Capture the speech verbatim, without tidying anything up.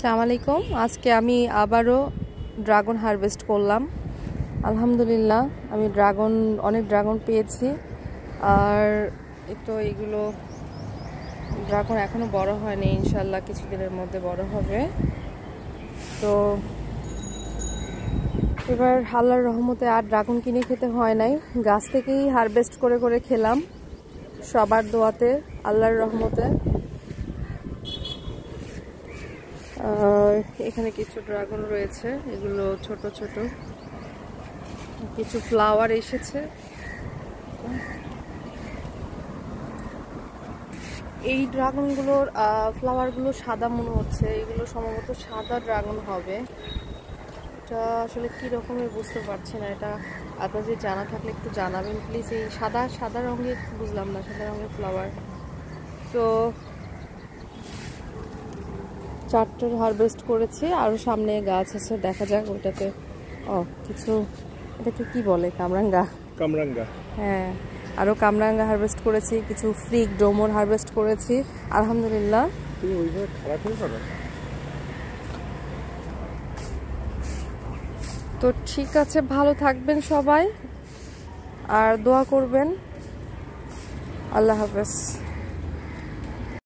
আসসালামু আলাইকুম। আজকে আমি আবারও ড্রাগন হারভেস্ট করলাম। আলহামদুলিল্লাহ আমি ড্রাগন অনেক ড্রাগন পেয়েছি। আর তো এগুলো ড্রাগন এখনো বড় হয়নি, ইনশাল্লাহ কিছুদিনের মধ্যে বড় হবে। তো এবার আল্লাহর রহমতে আর ড্রাগন কিনে খেতে হয় নাই, গাছ থেকেই হারভেস্ট করে করে খেলাম সবার দোয়াতে, আল্লাহর রহমতে। এখানে কিছু ড্রাগন রয়েছে, এগুলো ছোট ছোট, কিছু ফ্লাওয়ার এসেছে। এই ড্রাগনগুলোর ফ্লাওয়ারগুলো সাদা মনে হচ্ছে, এগুলো সম্ভবত সাদা ড্রাগন হবে। এটা আসলে কি রকমের বুঝতে পারছি না, এটা আপনাদের জানা থাকলে একটু জানাবেন প্লিজ। এই সাদা সাদা রঙের বুঝলাম না, সাদা রঙের ফ্লাওয়ার। তো চারটার হারভেস্ট করেছি, আরও সামনে গাছ আছে, দেখা যাক ওইটাতে। ও কিছু, এটাকে কি বলে, কামরাঙ্গা কামরাঙ্গা হ্যাঁ, আরও কামরাঙ্গা হারভেস্ট করেছি, কিছু ফ্রিক ডোমর হারভেস্ট করেছি আলহামদুলিল্লাহ। তো ঠিক আছে, ভালো থাকবেন সবাই আর দোয়া করবেন। আল্লাহ হাফেজ।